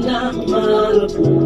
pinamarap ko.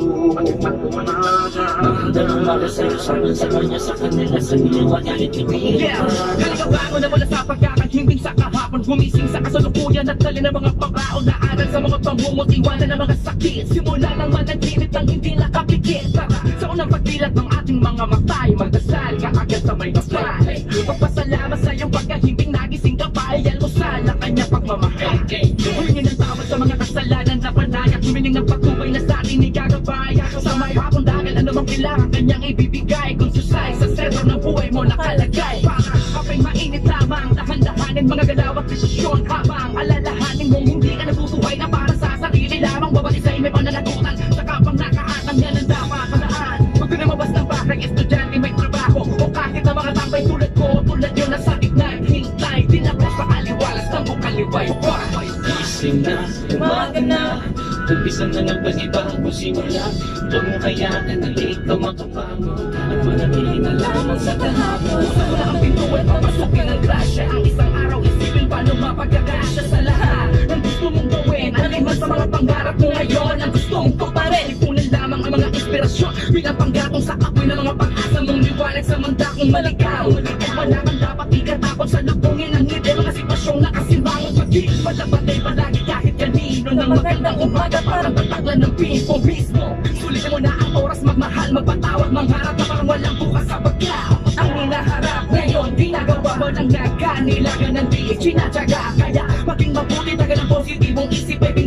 Magandang sa'yo, sabi sa kanya, sa kanila, sa ginawa niya, itibigin ka. Naligabago na mula sa pagkakahimbing sa kahapon, gumising sa kasalukuyan at dali ng mga pabaon na aral sa mga pamumutiwanan ng mga sakit. Simula ng managinip ng hindi nakapikit. Tara, sa unang pagdilat ng ating mga matay, magdasal ka agad sa may gabay. Pagpasalamat sa iyong pagkahimbing, nagising ka pa, ay almusal na kanya pagmamahal. Huwingin ng tawad sa mga kasalanan na panayat, humiling ng patubay na sa atin igagabay. Sa may hapong dagal, ano mang kailangan kanyang ibibigay. Kung susay sa sentro ng buhay mo nakalagay, para kapay mainit lamang, dahan-dahanin mga galaw at desisyon. Habang alalahanin mong hindi ka nabubuhay na para sa sarili lamang, babalisay may pananagutan sa kapang nakahatang yan ang dapat paraan. Huwag ko na mabas ng bahay, estudyante may trabaho, o kahit na mga tambay tulad ko, tulad yun na sa gitna, hintay din ako sa aliwalas ng bukaliway. Gising na, umaga na, umpisa na ng panibagong simula. Huwag mo kayanan na late ka makabangon at manatili na lamang sa kahapon. Saan na ang pintuan, papasukin ng grasya. Ang isang araw isipin paano mapagkakasya sa lahat ng gusto mong gawin. Alin man sa mga pangarap mo ngayon, ang gustong tuparin. Ipunan lamang ang mga inspirasyon bilang panggatong sa apoy ng mga pag-asa mong liwanag sa mandakong maligaw. At wala kang dapat ikatapon sa lubungin ng ngiti, mga sitwasyong nakasimangang pag-ibig. Palabatay palagi kahit kanino ng magandang umaga, parang tataglan ng pinpo mismo. Sulitin mo na ang oras, magmahal, magpatawad, mangharap na parang walang bukas sa pagkaw. Ang hinaharap ngayon, ginagawa mo ng nagkanilagan ng diig, sinatsaga. Kaya maging mabuti, tagal ng positibong isip, baby.